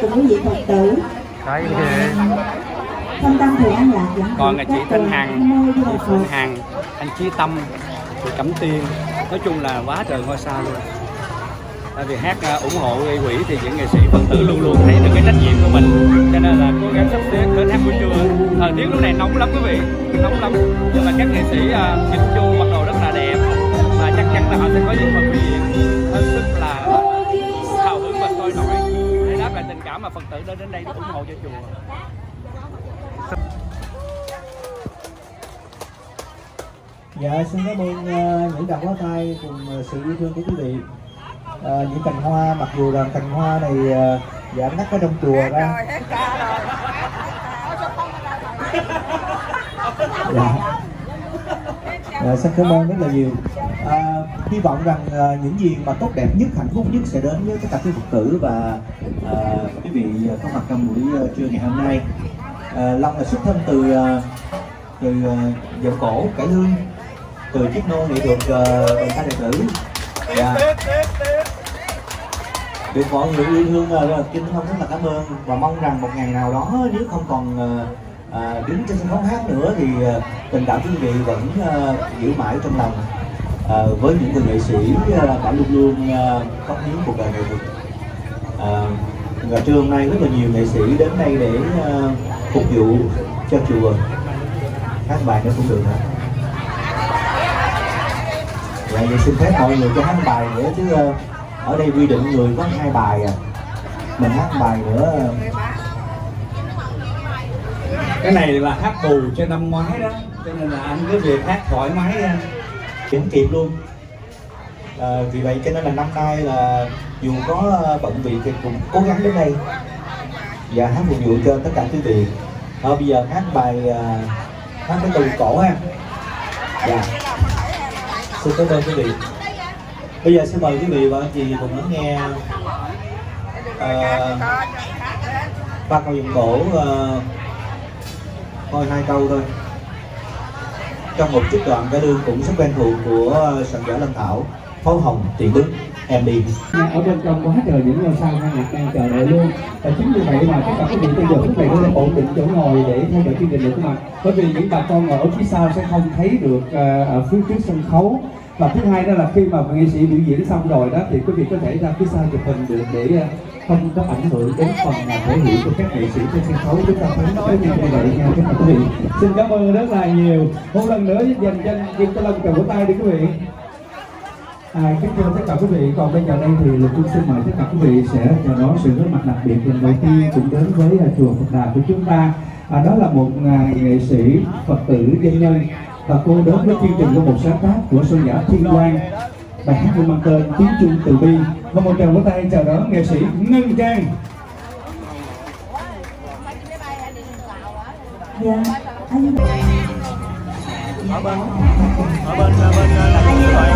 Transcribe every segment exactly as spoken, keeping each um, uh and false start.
cùng quý vị Phật tử. Đấy thì Tâm tâm thì an lạc dẫn. còn là chị Thanh Hằng, chị Phương Hằng, anh Chí Tâm, chị Cẩm Tiên, nói chung là quá trời ngôi sao luôn. Tại vì hát uh, ủng hộ gây quỹ thì những nghệ sĩ Phật tử luôn luôn thấy được cái trách nhiệm của mình, cho nên là cố gắng sắp xếp đến hát buổi trưa. Thời tiết lúc này nóng lắm quý vị, nóng lắm, nhưng mà các nghệ sĩ uh, chỉnh chu mặc đồ rất là đẹp và chắc chắn là họ sẽ có những phần biểu diễn hết sức là hào hứng và sôi nổi để đáp lại tình cảm mà Phật tử đến đến đây ủng hộ cho chùa. Dạ, xin cảm ơn uh, những tràng pháo tay cùng uh, sự yêu thương của quý vị. Uh, những cành hoa, mặc dù là cành hoa này uh, dạ ngắt ở trong chùa ra. Dạ. Dạ, xin cảm ơn rất là nhiều. Uh, hy vọng rằng uh, những gì mà tốt đẹp nhất, hạnh phúc nhất sẽ đến với tất cả quý Phật tử và uh, quý vị có mặt trong buổi uh, trưa ngày hôm nay. Uh, Long là xuất thân từ uh, từ uh, dòng cổ cải lương, từ chiếc nô nghệ thuật đoàn ca đệ tử. Dạ. Được mọi người yêu thương uh, Kinh Thông rất là cảm ơn và mong rằng một ngày nào đó nếu không còn uh, uh, đứng trên sân khấu hát nữa thì uh, tình cảm quý vị vẫn uh, giữ mãi trong lòng uh, với những người nghệ sĩ uh, đã luôn luôn uh, cống hiến cuộc đời nghệ thuật. Uh, và trưa hôm nay rất là nhiều nghệ sĩ đến đây để uh, phục vụ cho chùa. Hát bài nữa cũng được hả? Dạ, vậy xin phép mọi người cho hát bài nữa chứ uh, ở đây quy định người có hai bài à, mình hát bài nữa. Cái này là hát bù cho năm ngoái đó, cho nên là anh cứ việc hát thoải mái không kịp luôn. À, vì vậy cho nên là năm nay là dù có bận việc thì cũng cố gắng đến đây và hát phục vụ cho tất cả quý vị. À, bây giờ hát bài uh, hát cái từ cổ ha. Dạ. Xin cảm ơn quý vị. Bây giờ xin mời quý vị và anh chị cùng lắng nghe uh, ba câu giọng cổ, uh, thôi hai câu thôi, trong một trích đoạn cải lương cũng rất quen thuộc của soạn giả Lâm Thảo, Pháo Hồng Tiền Đức em đi. Ở bên trong quá trời những ngôi sao nghe nhạc đang chờ đợi luôn, và chính vì vậy mà tất cả quý vị bây giờ quý vị có thể ổn định chỗ ngồi để theo dõi chương trình được không ạ? Bởi vì những bà con ngồi ở phía sau sẽ không thấy được uh, ở phía trước sân khấu. Và thứ hai đó là khi mà nghệ sĩ biểu diễn xong rồi đó thì quý vị có thể ra phía sau chụp hình được để uh, không có ảnh hưởng đến phần uh, thể hiện của các nghệ sĩ trên sân khấu. Chúng ta phải nói như vậy nha các bạn quý vị. Xin cảm ơn rất là nhiều. Một lần nữa dành cho dành cho lần tràng vỗ tay đi quý vị. À, kính thưa tất cả quý vị, còn bây giờ đây thì Lục Trung xin mời tất cả quý vị sẽ chào đón sự góp mặt đặc biệt lần đầu tiên cũng đến với uh, chùa Phật Đà của chúng ta. À, đó là một uh, nghệ sĩ Phật tử doanh nhân và cô đến với chương trình của một sáng tác của soạn giả Thiên Quang, bài hát mang tên Tiếng Chuông Từ Bi. Và một tràng vỗ tay chào đón nghệ sĩ Ngân Trang. Dạ, anh ở bên ở bên bên là như vậy.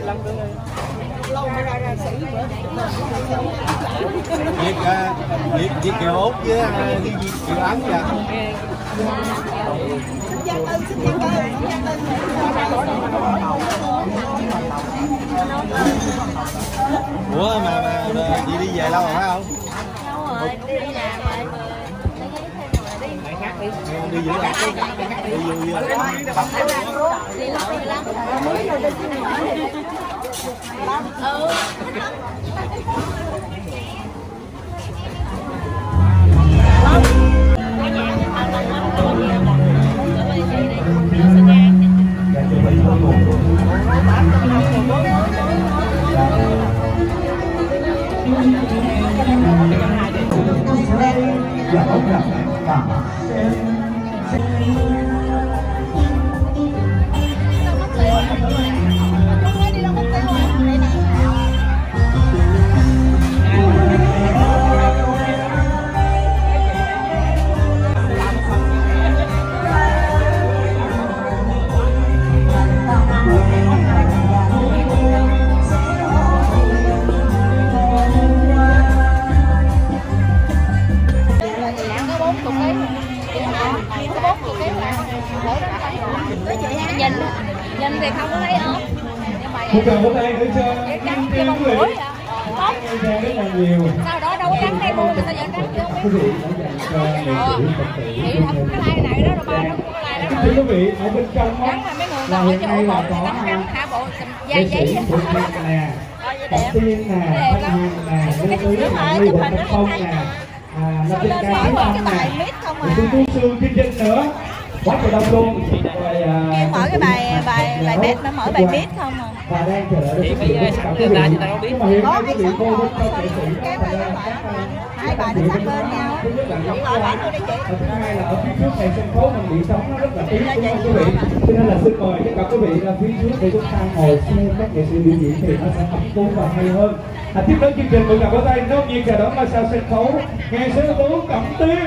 Việt Việt Việt Kiều Út với Việt Kiều Ấn vậy. Ủa mà mà chị đi về lâu rồi phải không? Lâu rồi, đi làm rồi. Đi giữ gạt đi, đi vui vui. Đi lắm, đi lắm. Ừ. Nhìn nhìn thì không có thấy ốm, nhưng mà một cần một tay nữa cho cái cắn cái bông mũi à, rất là nhiều. sau đó đâu có cắn đây mua mà sao vẫn cắn chưa Quý biết. vị đã dành cho nghệ sĩ Chị không cái lai này đó rồi ba nó cũng có lai đó thưa rồi. quý vị, ở bên trong Cắn mà mấy người ta hỏi cho ổ bộ thì cắn cắn hạ bộ da nghệ giấy sĩ vậy. Thuận Nhật nè, Bạch Tiên nè, Thanh Hằng nè, Lê Tứ nè, Lê Quỳnh Thanh Phong nè, à, Lâm Trinh Ca Trí Tâm nè, Sư Tu Sương Kinh Doanh nữa, quá trời đông luôn. Rồi Em mở cái bài bài bài bet nó mở bài biết không à. và đang chờ đợi được sự sẵn cho ta chúng ta không biết. Có hay sẵn không? Cái bài đó hai bài nó sát bên nhau. Chị gọi bạn tôi đi chị. Thứ hai là ở phía trước này sân khấu mình bị sóng nó rất là tiếng đúng không quý vị? Cho nên là xin mời tất cả quý vị ra phía trước để chúng ta ngồi xem các nghệ sĩ biểu diễn thì nó sẽ ấm cúng và hay hơn. À, tiếp đến chương trình một cặp pháo tay nóng nhiệt chào đón ngôi sao sân khấu nghệ sĩ ưu tú Cẩm Tiên.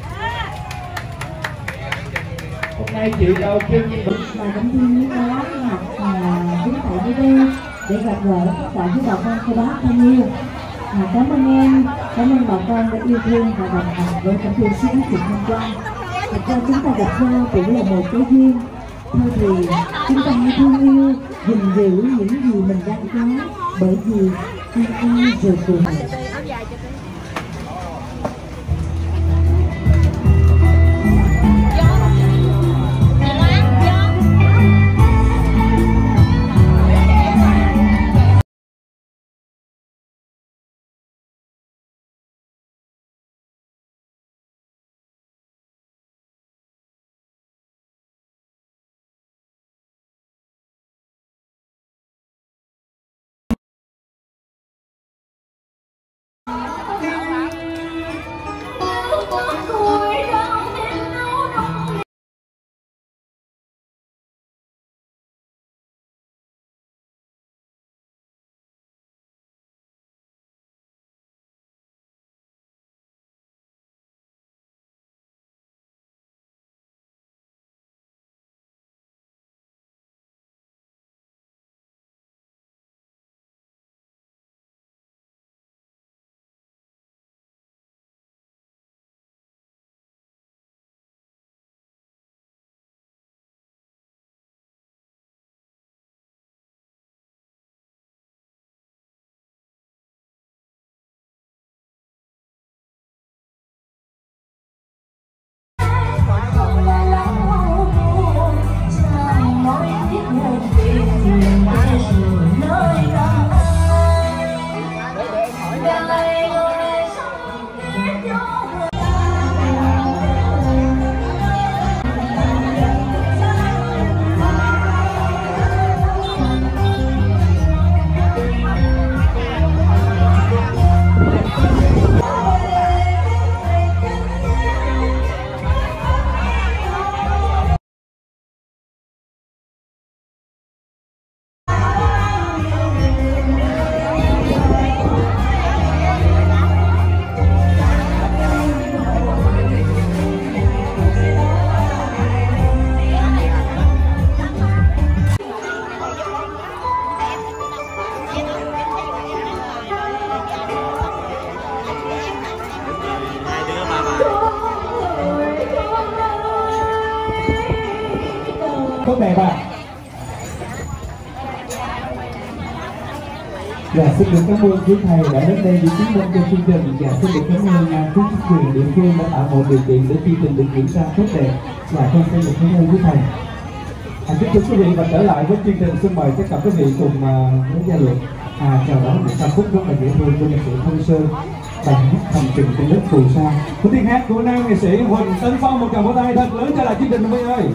Hôm nay chị đầu tiên Và cũng thiên những cái lá ngọc đứng tại dưới đây để gặp gỡ tất cả với bà con cô bác thân yêu. À, cảm ơn em, cảm ơn bà con đã yêu thương và đồng hành với Cẩm Tiên suốt chục năm qua. Thật ra chúng ta gặp nhau cũng là một cái duyên. Thôi thì chúng ta hãy thương yêu, gìn giữ những gì mình đang có, bởi vì ai ai rồi cùng. tốt đẹp ạ. Dạ, xin được cảm ơn quý thầy đã đến đây để chứng minh cho chương trình. Dạ, xin được cảm ơn quý chính quyền địa phương đã tạo mọi điều kiện để chương trình được diễn ra tốt đẹp. Dạ, con xin được cảm ơn quý thầy. À, kính thưa quý vị, và trở lại với chương trình, xin mời tất cả quý vị cùng với Gia Luật à, chào đón một ca khúc rất là dễ thương của nhạc sĩ Thanh Sơn, bài hát Hành trình trên đất phù sa. Một tiếng hát của nam nghệ sĩ Huỳnh Tấn Phong, một tràng vỗ tay thật lớn trở lại chương trình quý vị ơi.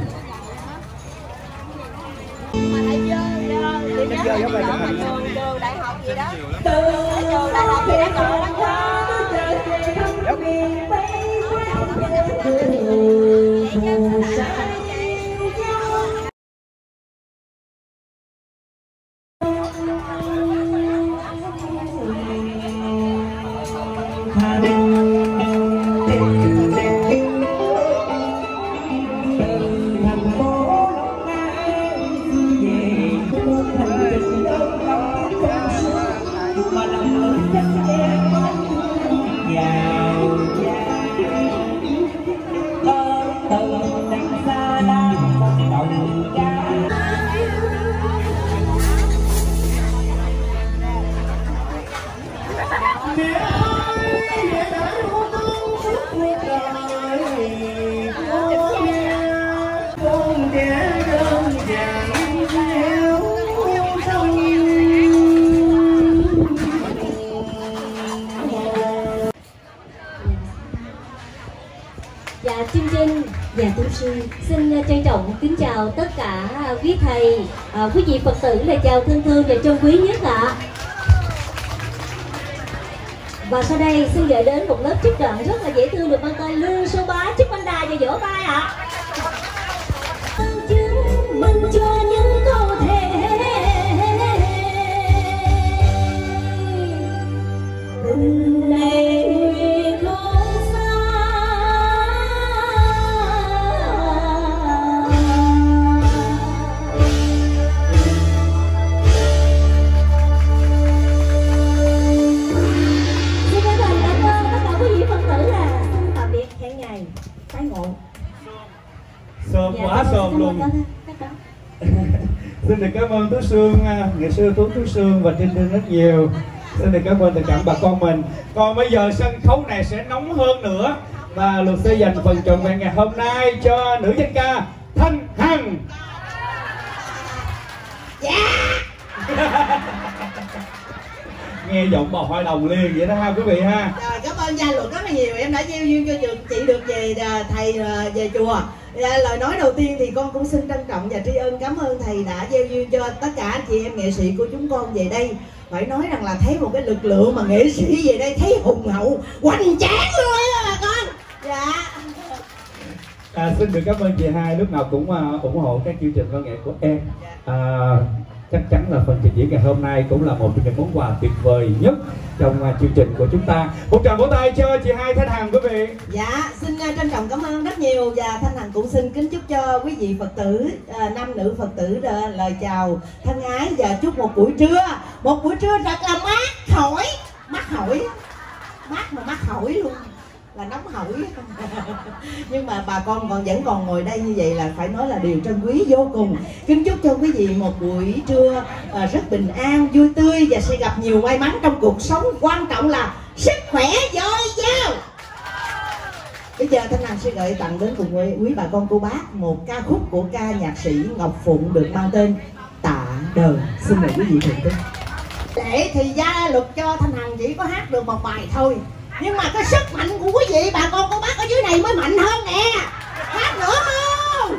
Trường đại học gì đó. Trường đại học gì đó. Dạ, chương trình và tu sư xin trân trọng kính chào tất cả quý thầy, à, quý vị Phật tử, lời chào thân thương và trân quý nhất ạ. À. Và sau đây xin gửi đến một lớp trích đoạn rất là dễ thương được mang tên Lương Số Bá. Chúc anh đài và vỗ tay ạ. À. Chứng minh cho những câu thề tình này không xa. Xin chân thành cảm ơn tất cả quý vị Phật tử, là xin tạm biệt, hẹn ngày tái ngộ. Sớm Dạ, quá sớm luôn. Xin được cảm ơn Tú Sương, nghệ sư Tú Tú Sương và Trinh Trinh rất nhiều. Xin được cảm ơn tất cả bà con mình. Còn bây giờ sân khấu này sẽ nóng hơn nữa, và Luật sẽ dành phần trọn vẹn ngày hôm nay cho nữ danh ca Thanh Hằng. Nghe giọng bò hoa đồng liền vậy đó ha quý vị ha. Rồi, cảm ơn Gia Luật rất là nhiều, em đã gieo duyên cho chị được về thầy về chùa. Lời nói đầu tiên thì con cũng xin trân trọng và tri ân cảm ơn thầy đã gieo duyên cho tất cả anh chị em nghệ sĩ của chúng con về đây. Phải nói rằng là thấy một cái lực lượng mà nghệ sĩ về đây thấy hùng hậu, hoành tráng luôn á bà con. Dạ. À, xin được cảm ơn chị hai lúc nào cũng uh, ủng hộ các chương trình văn nghệ của em. À, chắc chắn là phần trình diễn ngày hôm nay cũng là một trong những món quà tuyệt vời nhất trong uh, chương trình của chúng ta. Một tràng vỗ tay cho chị hai Thanh Hằng quý vị. Dạ, xin uh, trân trọng cảm ơn rất nhiều, và Thanh Hằng cũng xin kính chúc cho quý vị Phật tử, uh, nam nữ Phật tử uh, lời chào thân ái, và chúc một buổi trưa, một buổi trưa thật là mát hỏi, mát hỏi, mát mà mát hỏi luôn, là nóng hổi. Nhưng mà bà con còn vẫn còn ngồi đây như vậy là phải nói là điều trân quý vô cùng. Kính chúc cho quý vị một buổi trưa à, rất bình an, vui tươi và sẽ gặp nhiều may mắn trong cuộc sống. Quan trọng là sức khỏe dồi dào. Bây giờ Thanh Hằng sẽ gửi tặng đến cùng quý, quý bà con cô bác một ca khúc của ca nhạc sĩ Ngọc Phụng được mang tên Tạ Đời. Xin mời quý vị thưởng thức. Để thì Gia Luật cho Thanh Hằng chỉ có hát được một bài thôi, nhưng mà cái sức mạnh của quý vị bà con cô bác ở dưới này mới mạnh hơn nè. Hát nữa không?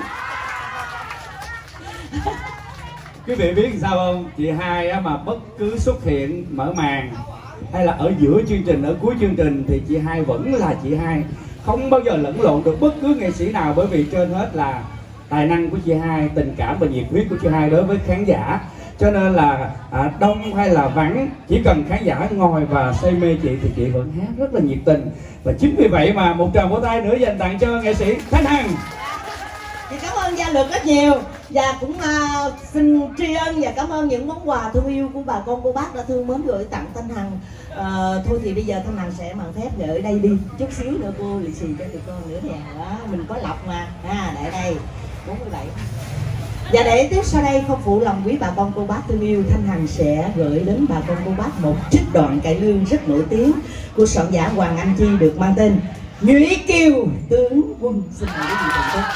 Quý vị biết sao không? Chị hai á, mà bất cứ xuất hiện mở màn hay là ở giữa chương trình, ở cuối chương trình thì chị hai vẫn là chị hai, không bao giờ lẫn lộn được bất cứ nghệ sĩ nào, bởi vì trên hết là tài năng của chị hai, tình cảm và nhiệt huyết của chị hai đối với khán giả. Cho nên là à, đông hay là vắng, chỉ cần khán giả ngồi và say mê chị thì chị vẫn hát rất là nhiệt tình. Và chính vì vậy mà một tràng vỗ tay nữa dành tặng cho nghệ sĩ Thanh Hằng. Chị cảm ơn Gia Luật rất nhiều, và cũng uh, xin tri ân và cảm ơn những món quà thương yêu của bà con cô bác đã thương mến gửi tặng Thanh Hằng. Uh, thôi thì bây giờ Thanh Hằng sẽ màn phép gửi đây đi, chút xíu nữa cô lì xì cho tụi con nữa nè. Đó, mình có lọc mà. À, để đây bốn mươi bảy. Và để tiếp sau đây không phụ lòng quý bà con cô bác thương yêu, Thanh Hằng sẽ gửi đến bà con cô bác một trích đoạn cải lương rất nổi tiếng của soạn giả Hoàng Anh Chi được mang tên Nhụy Kiều Tướng Quân. Xin mời quý vị thưởng thức.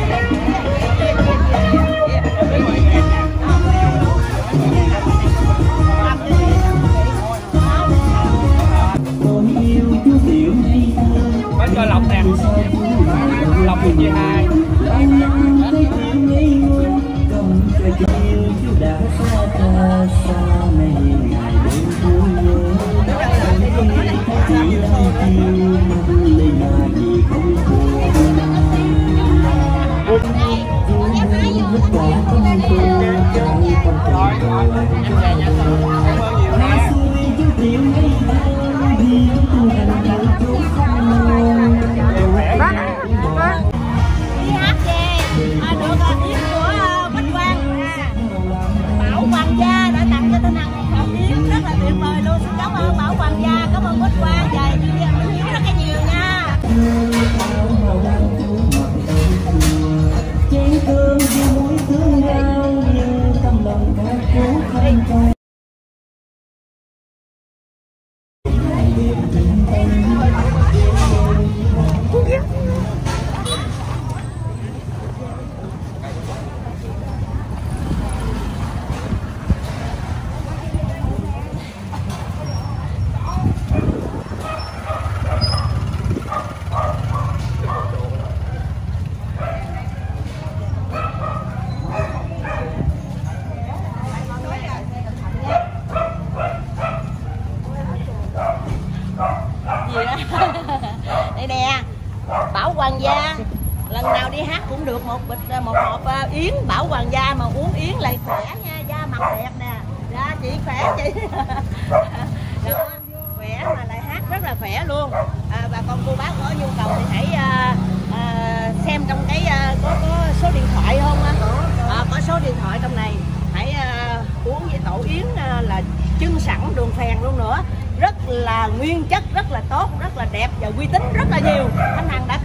Bánh cho lọc nè, lọc một chia hai. Đây nè, Bảo Hoàng gia lần nào đi hát cũng được một bịch một hộp yến Bảo Hoàng gia, mà uống yến lại khỏe nha, da mặt đẹp nè. Dạ chị khỏe chị. Đó, khỏe mà lại hát rất là khỏe luôn. À, bà con cô bác có nhu cầu thì hãy à, à, xem trong cái à, có, có số điện thoại không á? À, có số điện thoại trong này. Hãy à, uống với tổ yến à, là trưng sẵn đường phèn luôn nữa, rất là nguyên chất, rất là tốt, rất là đẹp và uy tín rất là nhiều. Thanh Hằng đã